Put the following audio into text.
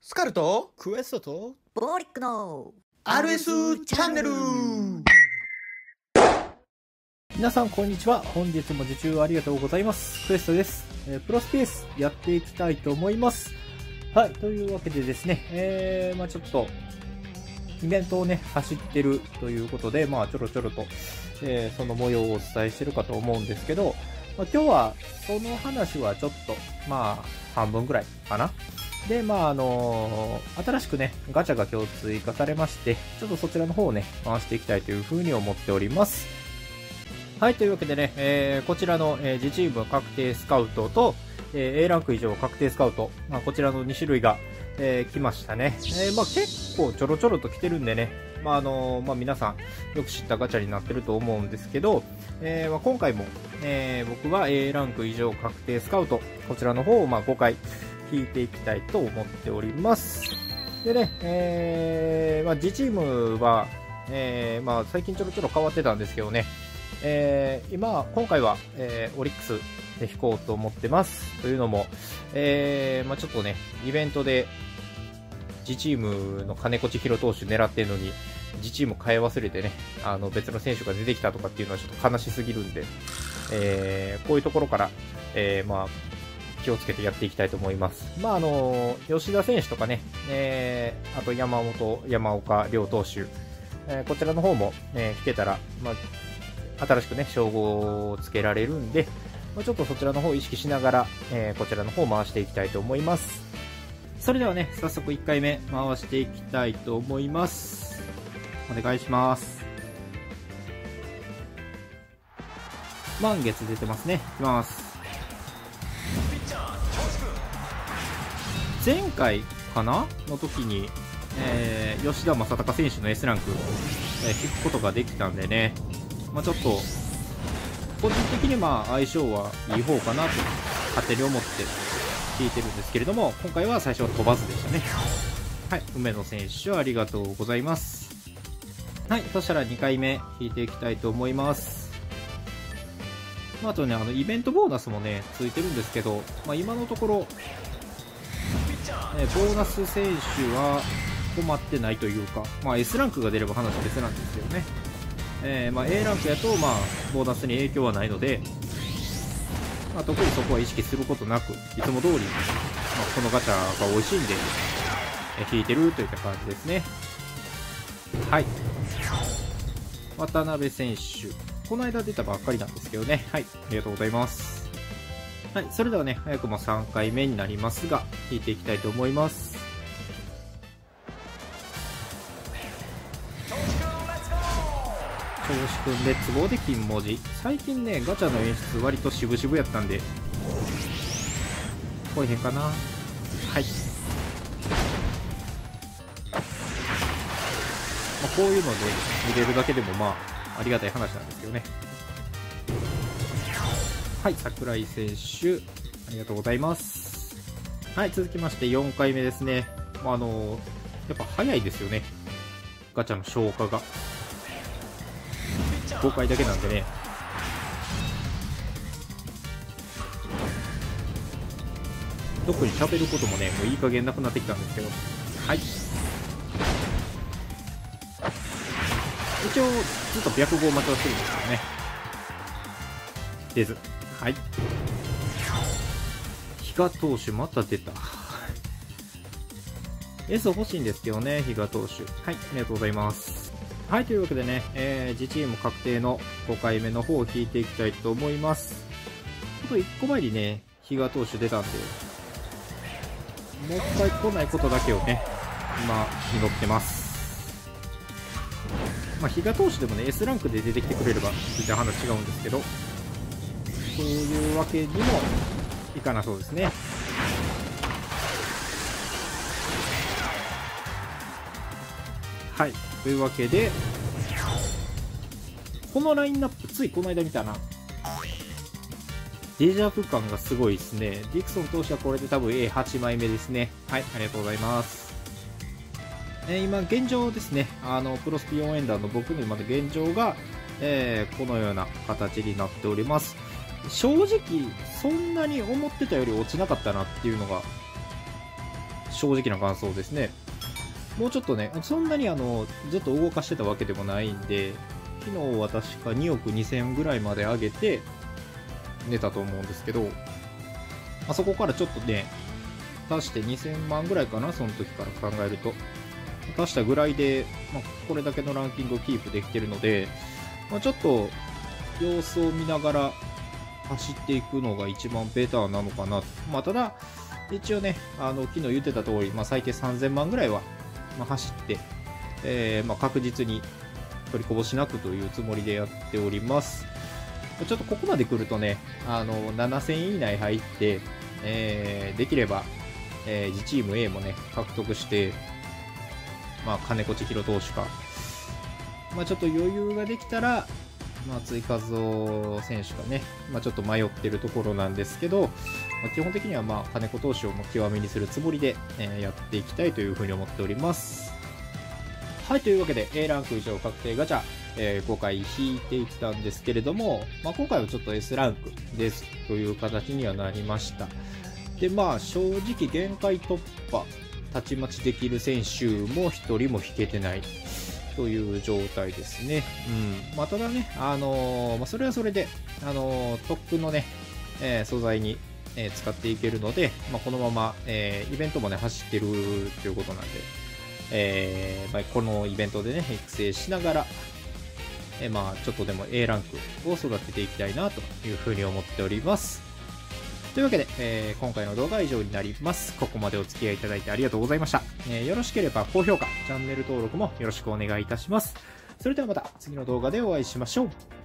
スカルとクエストとボーリックの RS チャンネル。 皆さんこんにちは。本日も受注ありがとうございます。クエストです。プロスペースやっていきたいと思います。はい、というわけでですね、ちょっとイベントをね走ってるということで、ちょろちょろと、その模様をお伝えしてるかと思うんですけど、今日はその話はちょっと半分くらいかな。で、新しくね、ガチャが今日追加されまして、ちょっとそちらの方をね、回していきたいというふうに思っております。はい、というわけでね、こちらの、自チーム確定スカウトと、A ランク以上確定スカウト、こちらの2種類が、来ましたね。結構ちょろちょろと来てるんでね、皆さんよく知ったガチャになってると思うんですけど、今回も、僕は A ランク以上確定スカウト、こちらの方を5回、引いていきたいと思っております。でね、自チームは、最近ちょろちょろ変わってたんですけどね、今回は、オリックスで引こうと思ってます。というのも、ちょっとね、イベントで自チームの金子千尋投手狙ってるのに、自チーム変え忘れてね、別の選手が出てきたとかっていうのはちょっと悲しすぎるんで、こういうところから、気をつけてやっていきたいと思います。吉田選手とかね、あと山本、山岡両投手、こちらの方も、引けたら、新しくね、称号をつけられるんで、ちょっとそちらの方を意識しながら、こちらの方を回していきたいと思います。それではね、早速1回目回していきたいと思います。お願いします。満月出てますね。いきます。前回かなの時に、吉田正尚選手の S ランク、引くことができたんでね、ちょっと個人的に相性はいい方かなと勝手に思って引いてるんですけれども、今回は最初は飛ばずでしたね。はい、梅野選手ありがとうございます。はい、そしたら2回目引いていきたいと思います。あとね、イベントボーナスもねついてるんですけど、今のところボーナス選手は困ってないというか、S ランクが出れば話は別なんですけどね、A ランクやとボーナスに影響はないので、特にそこは意識することなく、いつも通り、このガチャが美味しいんで、引いてるといった感じですね。はい。渡辺選手、この間出たばっかりなんですけどね。はい、ありがとうございます。はい、それではね、早くも3回目になりますが、引いていきたいと思います。調子くんレッツゴーで金文字。最近ね、ガチャの演出割と渋々やったんで、こうへんかな。はい。こういうので見れるだけでもありがたい話なんですけどね。はい、櫻井選手、ありがとうございます。はい、続きまして4回目ですね。やっぱ早いですよね。ガチャの消化が。5回だけなんでね。特に喋ることもね、もういい加減なくなってきたんですけど。はい。一応、ずっと白号待ちはしてるんですけどね。出ず。はい。比嘉投手また出た。S 欲しいんですけどね、比嘉投手。はい、ありがとうございます。はい、というわけでね、自チーム確定の5回目の方を引いていきたいと思います。あと1個前にね、比嘉投手出たんで、もう一回来ないことだけをね、今、祈ってます。比嘉投手でもね、S ランクで出てきてくれれば、全然話違うんですけど、そういうわけにもいかなそうですね。はい。というわけで、このラインナップ、ついこの間見たな。デジャブ感がすごいですね。ディクソン投手はこれで多分 A8 枚目ですね。はい、ありがとうございます。今、現状ですね。プロスピ4エンダーの僕の今の現状が、このような形になっております。正直、そんなに思ってたより落ちなかったなっていうのが、 正直な感想ですね。もうちょっとね、そんなにずっと動かしてたわけでもないんで、昨日は確か2億2000ぐらいまで上げて寝たと思うんですけど、そこからちょっとね、足して2000万ぐらいかな、その時から考えると。足したぐらいで、これだけのランキングをキープできてるので、ちょっと様子を見ながら走っていくのが一番ベターなのかなと。ただ、一応ね、昨日言ってた通り、最低3000万ぐらいは、走って、確実に取りこぼしなくというつもりでやっております。ちょっとここまで来るとね、7000位以内入って、できれば、自チーム A もね、獲得して、金子千尋投手か、ちょっと余裕ができたら、松井稼頭選手がね、ちょっと迷ってるところなんですけど、基本的には金子投手を極めにするつもりで、やっていきたいというふうに思っております。はい、というわけで A ランク以上確定ガチャ、5回引いていったんですけれども、今回はちょっと S ランクですという形にはなりました。で、正直限界突破、たちまちできる選手も1人も引けてないという状態ですね。ただね、それはそれで、特訓のね、素材に、使っていけるので、このまま、イベントもね、走ってるということなんで、このイベントでね、育成しながら、ちょっとでも A ランクを育てていきたいなというふうに思っております。というわけで、今回の動画は以上になります。ここまでお付き合いいただいてありがとうございました。よろしければ高評価、チャンネル登録もよろしくお願いいたします。それではまた次の動画でお会いしましょう。